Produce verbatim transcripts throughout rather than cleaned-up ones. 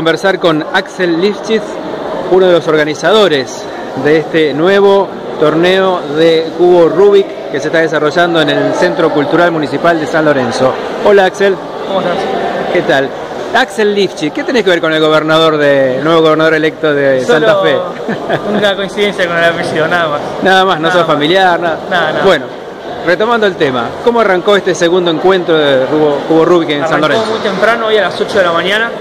conversar con Axel Lifshitz, uno de los organizadores de este nuevo torneo de cubo Rubik que se está desarrollando en el Centro Cultural Municipal de San Lorenzo. Hola Axel. ¿Cómo estás? ¿Qué tal? Axel Lifshitz, ¿qué tenés que ver con el gobernador de, el nuevo gobernador electo de Solo Santa Fe? Una coincidencia con el apellido, nada más. Nada más, no Nada sos más. familiar, nada. Nada, nada. Bueno, retomando el tema, ¿cómo arrancó este segundo encuentro de cubo, cubo Rubik en San Arrancó Lorenzo? muy temprano, hoy a las ocho de la mañana.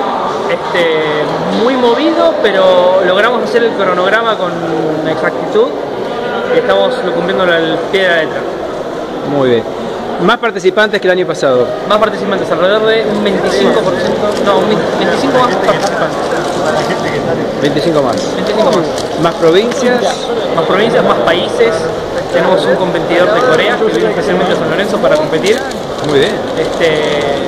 Este, muy movido, pero logramos hacer el cronograma con exactitud y estamos cumpliendo al pie de la letra. Muy bien. Más participantes que el año pasado. Más participantes, alrededor de un veinticinco por ciento, no, un veinticinco más participantes. veinticinco más. veinticinco más. Más provincias. Más provincias, más países. Tenemos un competidor de Corea que viene especialmente a San Lorenzo para competir. Muy bien. Este,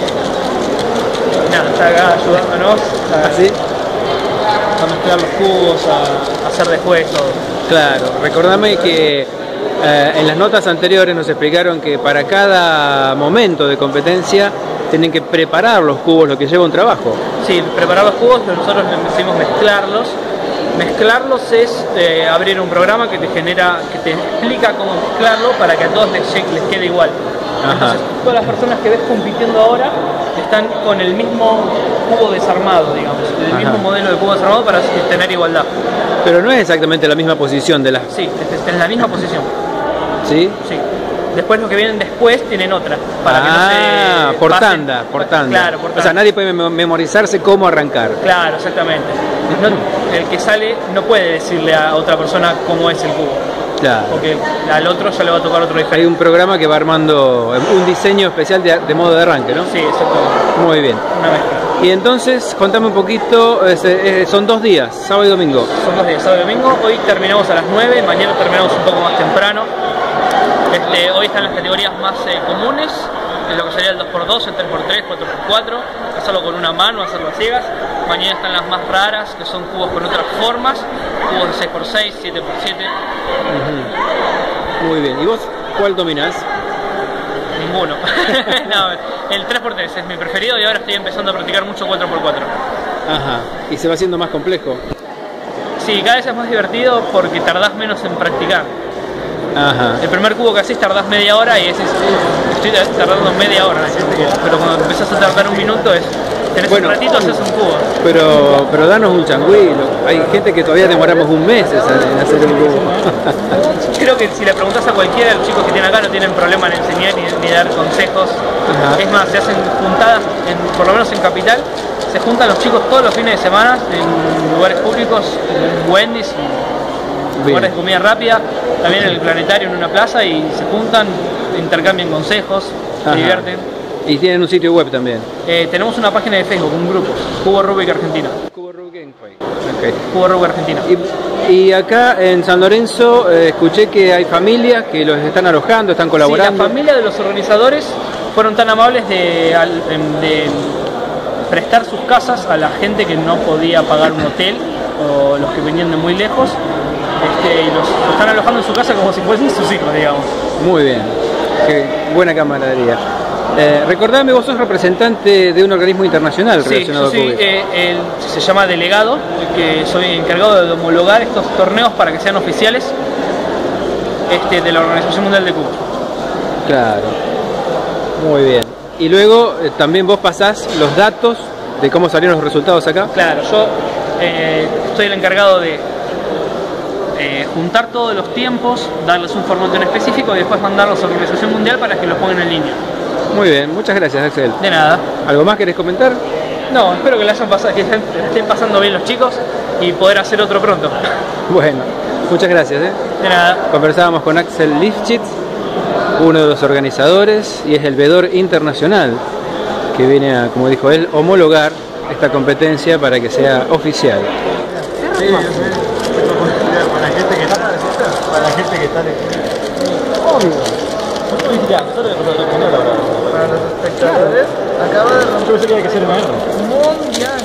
nada, está acá ayudándonos a, ¿Así? a mezclar los cubos, a, a hacer después todo. Claro, recordame que eh, en las notas anteriores nos explicaron que para cada momento de competencia tienen que preparar los cubos, lo que lleva un trabajo. Sí, preparar los cubos, pero nosotros decimos mezclarlos. Mezclarlos es eh, abrir un programa que te genera, que te explica cómo mezclarlo para que a todos les, llegue, les quede igual. Ajá. Entonces, todas las personas que ves compitiendo ahora están con el mismo cubo desarmado, digamos, el Ajá. mismo modelo de cubo desarmado para tener igualdad. Pero no es exactamente la misma posición de las... Sí, es, es la misma posición. ¿Sí? Sí. Después los que vienen después tienen otra. Para ah, que no se por pasen. tanda, por tanda. Claro, por tanda. O sea, nadie puede mem- memorizarse cómo arrancar. Claro, exactamente. No, el que sale no puede decirle a otra persona cómo es el cubo. Claro. Porque al otro ya le va a tocar otro Hay diferente. un programa que va armando un diseño especial de, de modo de arranque, ¿no? Sí, exactamente. Muy bien. Una mezcla. Y entonces, contame un poquito, es, eh, son dos días, sábado y domingo. Son dos días, sábado y domingo. Hoy terminamos a las nueve, mañana terminamos un poco más temprano. Este, hoy están las categorías más eh, comunes, en lo que sería el dos por dos, el tres por tres, cuatro por cuatro, hacerlo con una mano, hacerlo a ciegas. Mañana están las más raras, que son cubos con otras formas, cubos de seis por seis, siete por siete. Muy bien. ¿Y vos cuál dominás? Ninguno. No, el tres por tres es mi preferido y ahora estoy empezando a practicar mucho cuatro por cuatro. Ajá. ¿Y se va haciendo más complejo? Sí, cada vez es más divertido porque tardás menos en practicar. Ajá. El primer cubo que haces tardás media hora y ese es, estoy tardando media hora en hacer un cubo. Pero cuando empezás a tardar un minuto es, tenés Bueno, un ratito, haces un cubo. Pero, pero danos un changüí. Hay gente que todavía demoramos un mes en hacer un cubo. Creo que si le preguntás a cualquiera de los chicos que tienen acá no tienen problema en enseñar ni, ni dar consejos. Ajá. Es más, se hacen juntadas, en, por lo menos en Capital, se juntan los chicos todos los fines de semana en lugares públicos, en Wendy's y lugares de comida rápida, también en el planetario, en una plaza, y se juntan, intercambian consejos, se Ajá. divierten. Y tienen un sitio web también. Eh, tenemos una página de Facebook, un grupo, Cubo Rubik Argentina. Cubo Rubik Gameplay. Okay. Cubo Rubik Argentina. Y, y acá en San Lorenzo eh, escuché que hay familias que los están alojando, están colaborando. Sí, la familia de los organizadores fueron tan amables de, al- de prestar sus casas a la gente que no podía pagar un hotel o los que venían de muy lejos. Este, y los, los están alojando en su casa como si fuesen sus hijos, digamos. Muy bien. Qué buena camaradería. Eh, recordame, vos sos representante de un organismo internacional Sí, relacionado yo soy, con Rubik. eh, el, se llama delegado, que soy encargado de homologar estos torneos para que sean oficiales este, de la Organización Mundial de Cubo. Claro. Muy bien. Y luego eh, también vos pasás los datos de cómo salieron los resultados acá. Claro, yo eh, soy el encargado de eh, juntar todos los tiempos, darles un formato en específico y después mandarlos a la Organización Mundial para que los pongan en línea. Muy bien, muchas gracias Axel. De nada. ¿Algo más querés comentar? No, espero que la hayan pasado, que estén, estén pasando bien los chicos y poder hacer otro pronto. Bueno, muchas gracias. ¿eh? De nada. Conversábamos con Axel Lifshitz, uno de los organizadores y es el veedor internacional que viene a, como dijo él, homologar esta competencia para que sea oficial. Sí, yo sé. Para la gente que está, para la gente que está obvio. Para los espectadores, acaba de romper. Yo pensé que había que ser maestro. Mundial.